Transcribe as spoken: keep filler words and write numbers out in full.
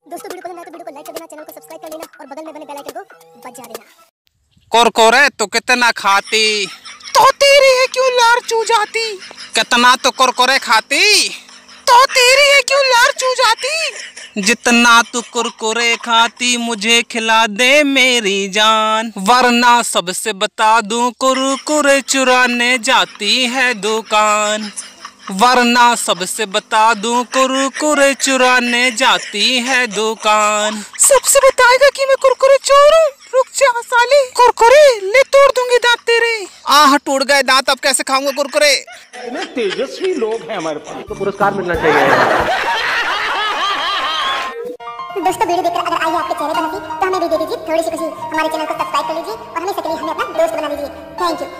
दोस्तों वीडियो पसंद आए तो वीडियो को लाइक कर देना, चैनल को सब्सक्राइब कर लेना और बगल में बने बेल आइकन को बजा देना। कुरकुरे तो कितना खाती तो तेरी है क्यों लार चू जाती, कितना तो कुरकुरे खाती तो तेरी है क्यों लार चू जाती, जितना तू कुरकुरे खाती मुझे खिला दे मेरी जान, वरना सबसे बता दूं कुरकुरे चुराने जाती है दुकान, वरना सबसे बता दूं कुरकुरे चुराने जाती है दुकान। सबसे बताएगा कि मैं कुरकुरे चोर हूँ, रुक जा साले, कुरकुरे ले तोड़ दूंगी दांत तेरे। आह टूट गए दांत, अब कैसे खाऊंगा कुरकुरे। इतने तेजस्वी लोग हैं हमारे पास, तो पुरस्कार मिलना चाहिए। दोस्तों वीडियो देखकर अगर आई है आपके चेहरे पर हंसी तो हमें भी दे दीजिए थोड़ी सी खुशी, हमारे चैनल को सब्सक्राइब कर लीजिए और हमें सकली हमें अपना दोस्त बना लीजिए। Thank you.